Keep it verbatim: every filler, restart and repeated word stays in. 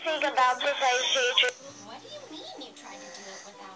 speak about precise hatred. What do you mean you tried to do it without